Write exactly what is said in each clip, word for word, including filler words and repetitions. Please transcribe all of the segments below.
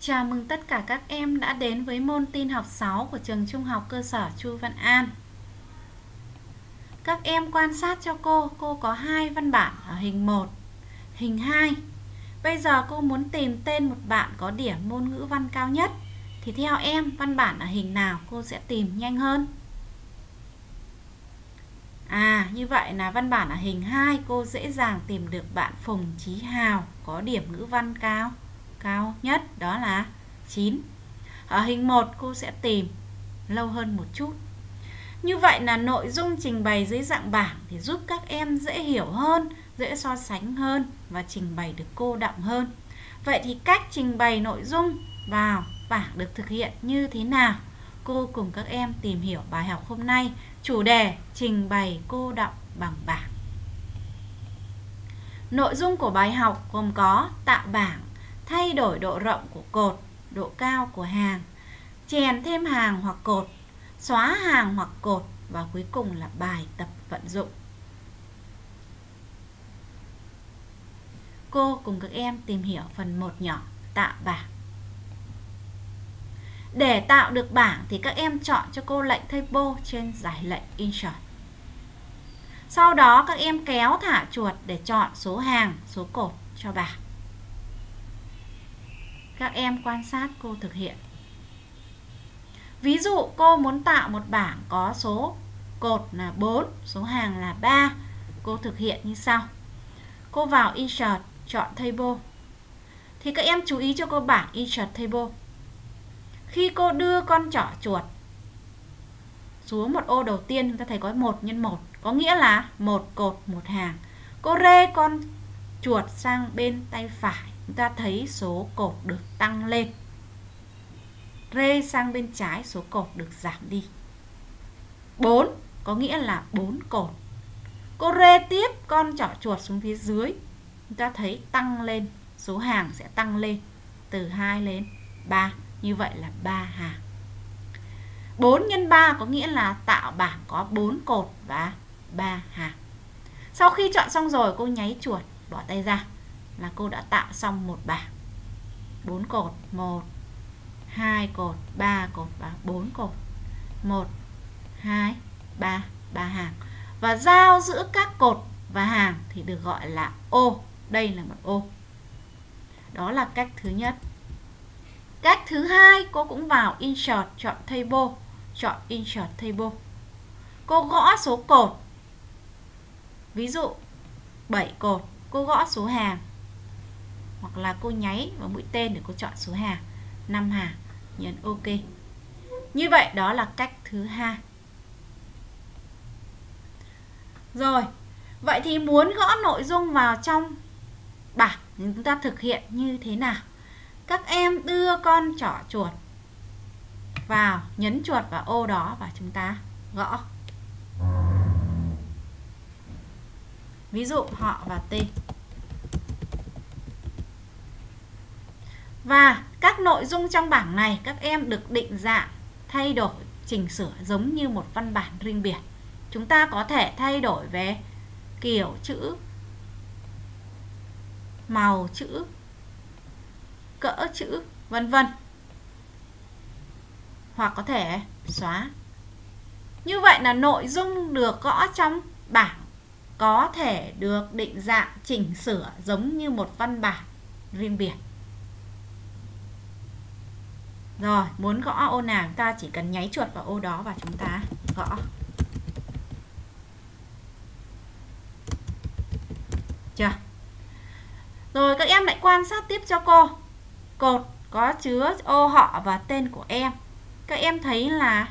Chào mừng tất cả các em đã đến với môn tin học sáu của trường Trung học cơ sở Chu Văn An. Các em quan sát cho cô, cô có hai văn bản ở hình một, hình hai. Bây giờ cô muốn tìm tên một bạn có điểm môn ngữ văn cao nhất. Thì theo em, văn bản ở hình nào cô sẽ tìm nhanh hơn? À, như vậy là văn bản ở hình hai cô dễ dàng tìm được bạn Phùng Chí Hào có điểm ngữ văn cao cao nhất, đó là chín. Ở hình một cô sẽ tìm lâu hơn một chút. Như vậy là nội dung trình bày dưới dạng bảng thì giúp các em dễ hiểu hơn, dễ so sánh hơn và trình bày được cô đọng hơn. Vậy thì cách trình bày nội dung vào bảng được thực hiện như thế nào? Cô cùng các em tìm hiểu bài học hôm nay, chủ đề trình bày cô đọng bằng bảng. Nội dung của bài học gồm có tạo bảng, thay đổi độ rộng của cột, độ cao của hàng, chèn thêm hàng hoặc cột, xóa hàng hoặc cột và cuối cùng là bài tập vận dụng. Cô cùng các em tìm hiểu phần một nhỏ, tạo bảng. Để tạo được bảng thì các em chọn cho cô lệnh Table trên giải lệnh Insert. Sau đó các em kéo thả chuột để chọn số hàng, số cột cho bảng. Các em quan sát cô thực hiện. Ví dụ cô muốn tạo một bảng có số cột là bốn, số hàng là ba. Cô thực hiện như sau. Cô vào Insert, chọn Table. Thì các em chú ý cho cô bảng Insert Table. Khi cô đưa con trỏ chuột xuống một ô đầu tiên, chúng ta thấy có một nhân một, có nghĩa là một cột, một hàng. Cô rê con chuột sang bên tay phải, chúng ta thấy số cột được tăng lên. Rê sang bên trái, số cột được giảm đi. bốn có nghĩa là bốn cột. Cô rê tiếp con trỏ chuột xuống phía dưới, chúng ta thấy tăng lên, số hàng sẽ tăng lên từ hai lên ba. Như vậy là ba hàng. bốn nhân ba có nghĩa là tạo bảng có bốn cột và ba hàng. Sau khi chọn xong rồi, cô nháy chuột, bỏ tay ra là cô đã tạo xong một bảng. bốn cột, một, hai cột, ba cột và bốn cột. một, hai, ba, ba hàng. Và giao giữa các cột và hàng thì được gọi là ô. Đây là một ô. Đó là cách thứ nhất. Cách thứ hai, cô cũng vào Insert, chọn Table, chọn Insert Table. Cô gõ số cột. Ví dụ bảy cột, cô gõ số hàng. Hoặc là cô nháy vào mũi tên để cô chọn số hàng, năm hàng, nhấn OK. Như vậy đó là cách thứ hai. Rồi, vậy thì muốn gõ nội dung vào trong bảng thì chúng ta thực hiện như thế nào? Các em đưa con trỏ chuột vào, nhấn chuột vào ô đó và chúng ta gõ. Ví dụ họ và tên. Và các nội dung trong bảng này các em được định dạng, thay đổi, chỉnh sửa giống như một văn bản riêng biệt. Chúng ta có thể thay đổi về kiểu chữ, màu chữ, cỡ chữ, vân vân. Hoặc có thể xóa. Như vậy là nội dung được gõ trong bảng có thể được định dạng, chỉnh sửa giống như một văn bản riêng biệt. Rồi, muốn gõ ô nào chúng ta chỉ cần nháy chuột vào ô đó và chúng ta gõ. Chưa? Rồi các em lại quan sát tiếp cho cô. Cột có chứa ô họ và tên của em. Các em thấy là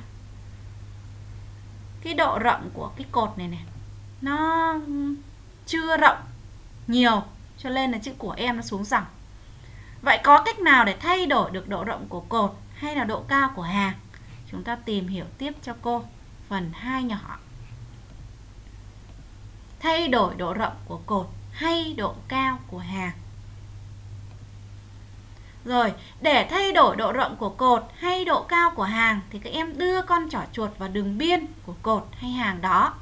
cái độ rộng của cái cột này này nó chưa rộng nhiều, cho nên là chữ của em nó xuống dòng. Vậy có cách nào để thay đổi được độ rộng của cột hay là độ cao của hàng? Chúng ta tìm hiểu tiếp cho cô phần hai nhỏ. Thay đổi độ rộng của cột hay độ cao của hàng. Rồi, để thay đổi độ rộng của cột hay độ cao của hàng thì các em đưa con trỏ chuột vào đường biên của cột hay hàng đó.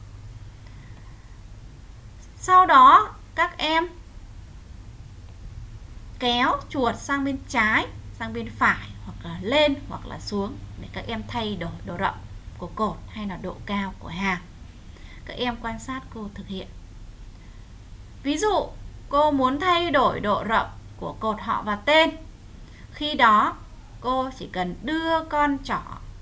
Sau đó các em kéo chuột sang bên trái sang bên phải, hoặc là lên hoặc là xuống để các em thay đổi độ rộng của cột hay là độ cao của hàng. Các em quan sát cô thực hiện. Ví dụ cô muốn thay đổi độ rộng của cột họ và tên. Khi đó cô chỉ cần đưa con trỏ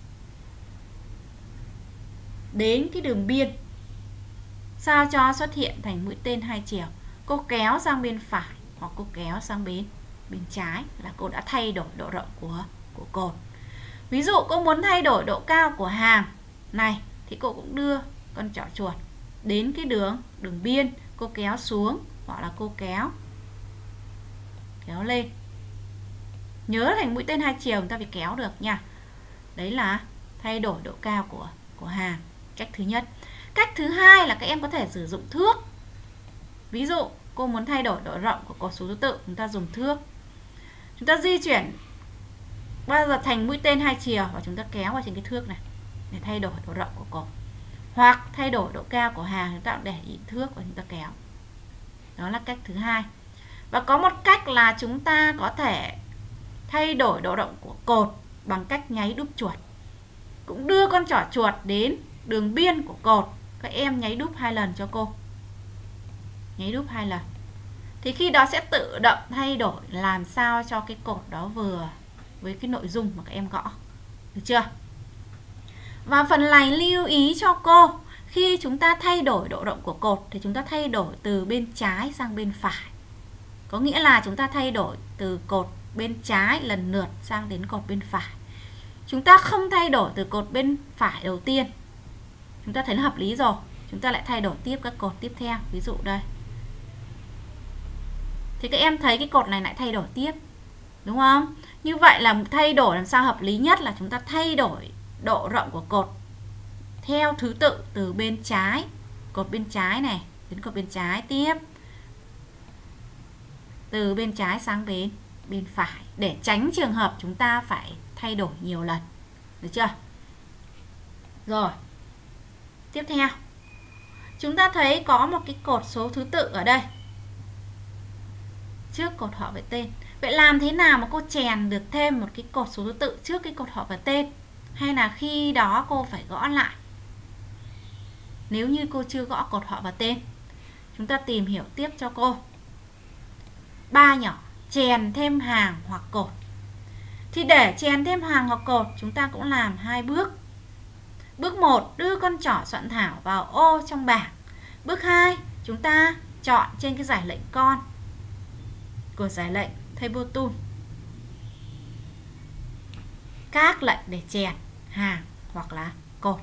đến cái đường biên sao cho xuất hiện thành mũi tên hai chiều. Cô kéo sang bên phải hoặc cô kéo sang bên bên trái là cô đã thay đổi độ rộng của của cột. Ví dụ cô muốn thay đổi độ cao của hàng này thì cô cũng đưa con trỏ chuột đến cái đường đường biên, cô kéo xuống hoặc là cô kéo kéo lên. Nhớ thành mũi tên hai chiều chúng ta phải kéo được nha. Đấy là thay đổi độ cao của của hàng. Cách thứ nhất. Cách thứ hai là các em có thể sử dụng thước. Ví dụ cô muốn thay đổi độ rộng của cột số thứ tự, chúng ta dùng thước. Chúng ta di chuyển bao giờ thành mũi tên hai chiều và chúng ta kéo vào trên cái thước này để thay đổi độ rộng của cột. Hoặc thay đổi độ cao của hàng, chúng ta để ý thước và chúng ta kéo. Đó là cách thứ hai. Và có một cách là chúng ta có thể thay đổi độ rộng của cột bằng cách nháy đúp chuột. Cũng đưa con trỏ chuột đến đường biên của cột. Các em nháy đúp hai lần cho cô. Nháy đúp hai lần. Thì khi đó sẽ tự động thay đổi làm sao cho cái cột đó vừa với cái nội dung mà các em gõ. Được chưa? Và phần này lưu ý cho cô, khi chúng ta thay đổi độ rộng của cột thì chúng ta thay đổi từ bên trái sang bên phải. Có nghĩa là chúng ta thay đổi từ cột bên trái lần lượt sang đến cột bên phải. Chúng ta không thay đổi từ cột bên phải đầu tiên. Chúng ta thấy nó hợp lý rồi. Chúng ta lại thay đổi tiếp các cột tiếp theo. Ví dụ đây. Thì các em thấy cái cột này lại thay đổi tiếp. Đúng không? Như vậy là thay đổi làm sao hợp lý nhất là chúng ta thay đổi độ rộng của cột theo thứ tự từ bên trái, cột bên trái này đến cột bên trái tiếp, từ bên trái sang bên bên phải, để tránh trường hợp chúng ta phải thay đổi nhiều lần. Được chưa? Rồi. Tiếp theo, chúng ta thấy có một cái cột số thứ tự ở đây trước cột họ với tên. Vậy làm thế nào mà cô chèn được thêm một cái cột số thứ tự trước cái cột họ và tên? Hay là khi đó cô phải gõ lại? Nếu như cô chưa gõ cột họ và tên, chúng ta tìm hiểu tiếp cho cô. Ba nhỏ, chèn thêm hàng hoặc cột. Thì để chèn thêm hàng hoặc cột, chúng ta cũng làm hai bước. Bước một, đưa con trỏ soạn thảo vào ô trong bảng. Bước hai, chúng ta chọn trên cái giải lệnh con của giải lệnh Table Tool các lệnh để chèn hàng hoặc là cột.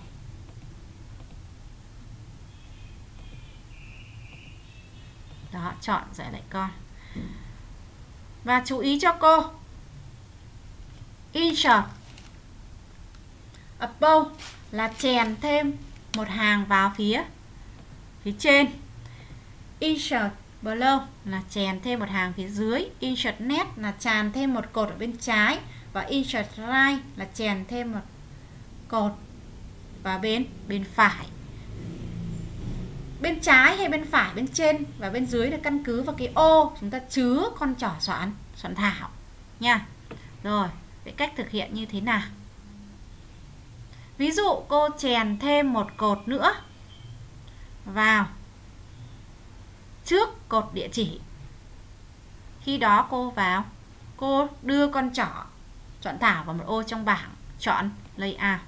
Đó, chọn giải lệnh con. Và chú ý cho cô, insert above là chèn thêm một hàng vào phía phía trên, insert below là chèn thêm một hàng phía dưới, insert net là chèn thêm một cột ở bên trái, và insert right là chèn thêm một cột vào bên bên phải. Bên trái hay bên phải, bên trên và bên dưới là căn cứ vào cái ô chúng ta chứa con trỏ soạn soạn thảo nha. Rồi, vậy cách thực hiện như thế nào? Ví dụ cô chèn thêm một cột nữa vào trước cột địa chỉ. Khi đó cô vào, cô đưa con trỏ soạn thảo vào một ô trong bảng, chọn layout.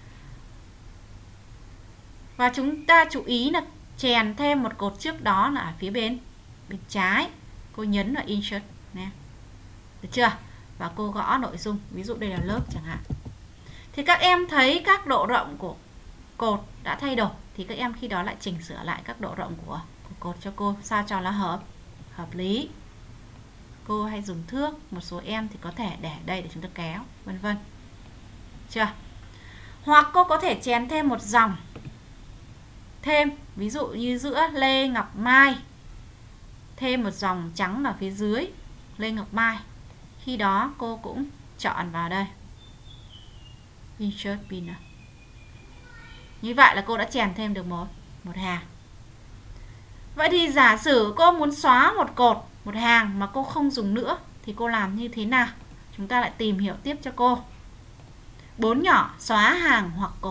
Và chúng ta chú ý là chèn thêm một cột trước đó là ở phía bên bên trái. Cô nhấn vào insert nè. Được chưa? Và cô gõ nội dung, ví dụ đây là lớp chẳng hạn. Thì các em thấy các độ rộng của cột đã thay đổi, thì các em khi đó lại chỉnh sửa lại các độ rộng của, của cột cho cô sao cho nó hợp hợp lý. Cô hay dùng thước, một số em thì có thể để đây để chúng ta kéo, vân vân. Chưa? Hoặc cô có thể chèn thêm một dòng thêm, ví dụ như giữa Lê Ngọc Mai, thêm một dòng trắng ở phía dưới Lê Ngọc Mai. Khi đó cô cũng chọn vào đây insert pinner. Như vậy là cô đã chèn thêm được một một hàng. Vậy thì giả sử cô muốn xóa một cột, một hàng mà cô không dùng nữa thì cô làm như thế nào? chúng ta lại tìm hiểu tiếp cho cô. Bốn nhỏ xóa hàng hoặc cột.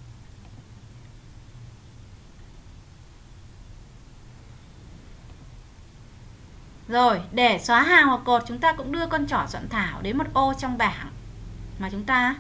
Rồi, để xóa hàng hoặc cột chúng ta cũng đưa con trỏ soạn thảo đến một ô trong bảng mà chúng ta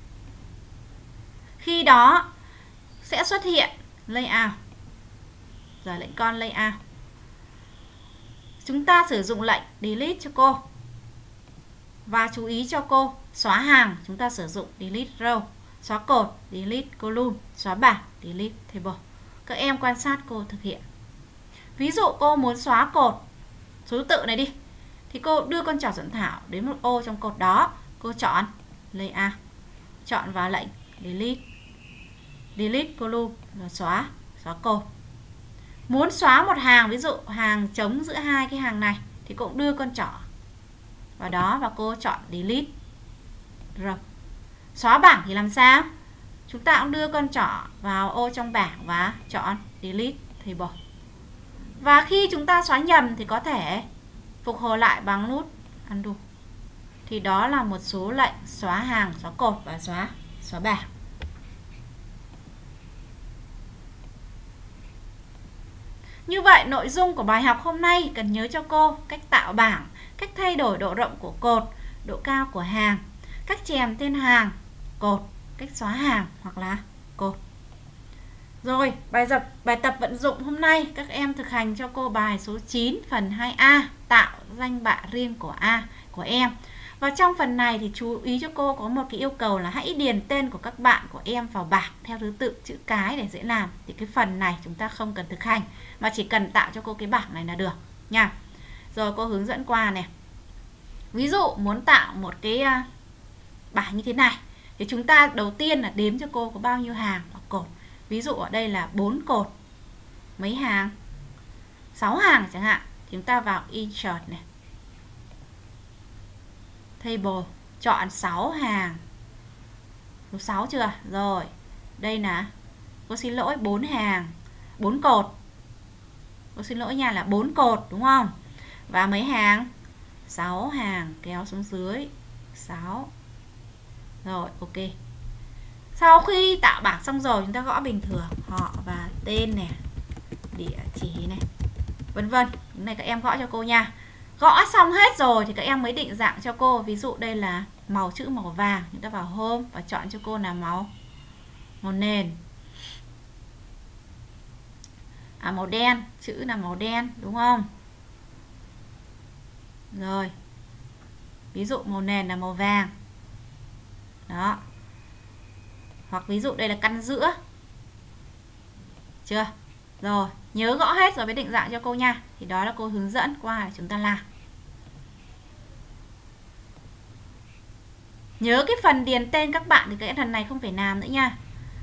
khi đó sẽ xuất hiện layout. Rồi lệnh con layout. Chúng ta sử dụng lệnh delete cho cô. Và chú ý cho cô, xóa hàng chúng ta sử dụng delete row, xóa cột delete column, xóa bảng delete table. Các em quan sát cô thực hiện. Ví dụ cô muốn xóa cột số tự này đi, thì cô đưa con trỏ soạn thảo đến một ô trong cột đó, cô chọn layout, chọn vào lệnh delete, delete column và xóa, xóa cột. Muốn xóa một hàng, ví dụ hàng trống giữa hai cái hàng này, thì cũng đưa con trỏ vào đó và cô chọn delete. Rồi. Xóa bảng thì làm sao? Chúng ta cũng đưa con trỏ vào ô trong bảng và chọn delete table. Và khi chúng ta xóa nhầm thì có thể phục hồi lại bằng nút undo. Thì đó là một số lệnh xóa hàng, xóa cột và xóa xóa bảng. Như vậy, nội dung của bài học hôm nay cần nhớ cho cô cách tạo bảng, cách thay đổi độ rộng của cột, độ cao của hàng, cách chèn tên hàng, cột, cách xóa hàng hoặc là cột. Rồi, bài tập bài tập vận dụng hôm nay các em thực hành cho cô bài số chín phần hai A, tạo danh bạ riêng của A của em. Và trong phần này thì chú ý cho cô có một cái yêu cầu là hãy điền tên của các bạn của em vào bảng theo thứ tự chữ cái để dễ làm. Thì cái phần này chúng ta không cần thực hành mà chỉ cần tạo cho cô cái bảng này là được nha. Rồi cô hướng dẫn qua này. Ví dụ muốn tạo một cái bảng như thế này thì chúng ta đầu tiên là đếm cho cô có bao nhiêu hàng và cột. Ví dụ ở đây là bốn cột, mấy hàng, sáu hàng chẳng hạn, thì chúng ta vào insert này, table, chọn sáu hàng, số sáu chưa? Rồi, đây là, cô xin lỗi, bốn hàng, bốn cột, cô xin lỗi nha, là bốn cột đúng không? Và mấy hàng? sáu hàng, kéo xuống dưới, sáu. Rồi, ok. Sau khi tạo bảng xong rồi, chúng ta gõ bình thường họ và tên này, địa chỉ này, vân vân. Cái này các em gõ cho cô nha. Gõ xong hết rồi thì các em mới định dạng cho cô. Ví dụ đây là màu chữ màu vàng, chúng ta vào home và chọn cho cô là màu màu nền. À, màu đen, chữ là màu đen đúng không? Rồi. Ví dụ màu nền là màu vàng. Đó. Hoặc ví dụ đây là căn giữa. Chưa? Rồi, nhớ gõ hết rồi mới định dạng cho cô nha. Thì đó là cô hướng dẫn qua để chúng ta làm. Nhớ cái phần điền tên các bạn thì cái phần này không phải làm nữa nha.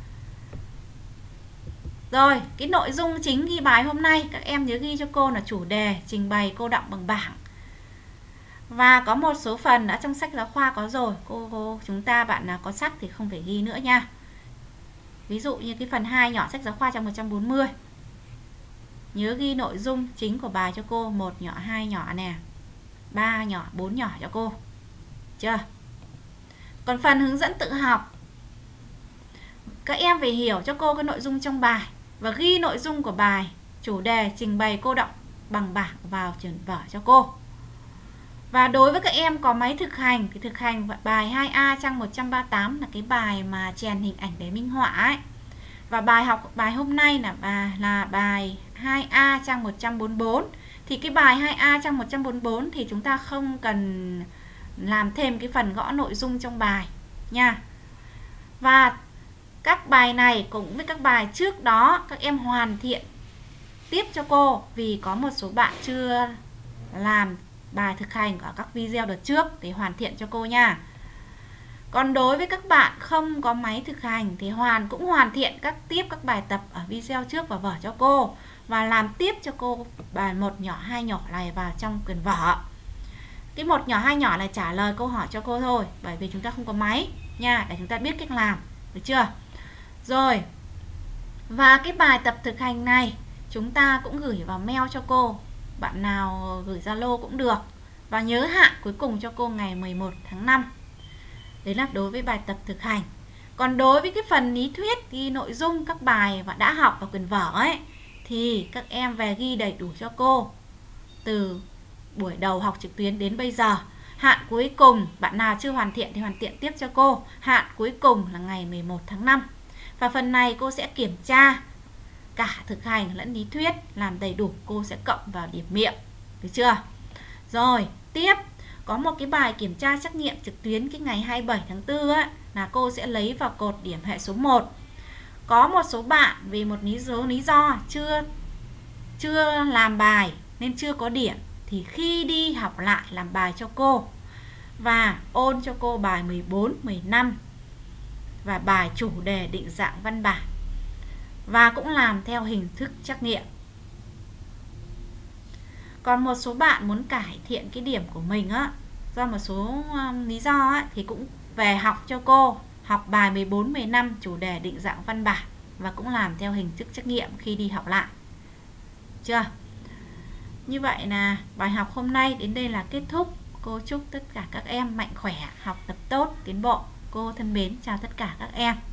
Rồi, cái nội dung chính ghi bài hôm nay các em nhớ ghi cho cô là chủ đề, trình bày cô đọng bằng bảng. Và có một số phần ở trong sách giáo khoa có rồi, cô, cô chúng ta bạn nào có sách thì không phải ghi nữa nha. Ví dụ như cái phần hai nhỏ sách giáo khoa trong một trăm bốn mươi. Nhớ ghi nội dung chính của bài cho cô, một nhỏ, hai nhỏ nè, ba nhỏ, bốn nhỏ cho cô. Chưa? Còn phần hướng dẫn tự học, các em phải hiểu cho cô cái nội dung trong bài và ghi nội dung của bài, chủ đề, trình bày cô đọng bằng bảng vào chuyển vở cho cô. Và đối với các em có máy thực hành thì thực hành bài hai A trang một trăm ba mươi tám là cái bài mà chèn hình ảnh để minh họa ấy. Và bài học bài hôm nay là bài là bài hai A trang một trăm bốn mươi bốn. Thì cái bài hai A trang một trăm bốn mươi bốn thì chúng ta không cần làm thêm cái phần gõ nội dung trong bài nha. Và các bài này cũng với các bài trước đó các em hoàn thiện tiếp cho cô, vì có một số bạn chưa làm bài thực hành ở các video đợt trước để hoàn thiện cho cô nha. Còn đối với các bạn không có máy thực hành thì Hoàn cũng hoàn thiện các tiếp các bài tập ở video trước và vở cho cô, và làm tiếp cho cô bài một nhỏ hai nhỏ này vào trong quyển vở. Cái một nhỏ hai nhỏ là trả lời câu hỏi cho cô thôi, bởi vì chúng ta không có máy nha, để chúng ta biết cách làm, được chưa? Rồi. Và cái bài tập thực hành này chúng ta cũng gửi vào mail cho cô. Bạn nào gửi Zalo cũng được Và nhớ hạn cuối cùng cho cô ngày mười một tháng năm. Đấy là đối với bài tập thực hành. Còn đối với cái phần lý thuyết, ghi nội dung các bài và đã học vào quyển vở ấy, thì các em về ghi đầy đủ cho cô từ buổi đầu học trực tuyến đến bây giờ. Hạn cuối cùng, bạn nào chưa hoàn thiện thì hoàn thiện tiếp cho cô. Hạn cuối cùng là ngày mười một tháng năm. Và phần này cô sẽ kiểm tra cả thực hành lẫn lý thuyết, làm đầy đủ cô sẽ cộng vào điểm miệng. Được chưa? Rồi, tiếp có một cái bài kiểm tra trắc nghiệm trực tuyến cái ngày hai mươi bảy tháng tư á, là cô sẽ lấy vào cột điểm hệ số một. Có một số bạn vì một lý do lý do chưa chưa làm bài nên chưa có điểm, thì khi đi học lại làm bài cho cô và ôn cho cô bài mười bốn, mười lăm và bài chủ đề định dạng văn bản, và cũng làm theo hình thức trắc nghiệm. Còn một số bạn muốn cải thiện cái điểm của mình á, do một số um, lý do á, thì cũng về học cho cô, học bài mười bốn, mười lăm chủ đề định dạng văn bản và cũng làm theo hình thức trắc nghiệm khi đi học lại. Chưa? Như vậy là bài học hôm nay đến đây là kết thúc. Cô chúc tất cả các em mạnh khỏe, học tập tốt, tiến bộ. Cô thân mến chào tất cả các em.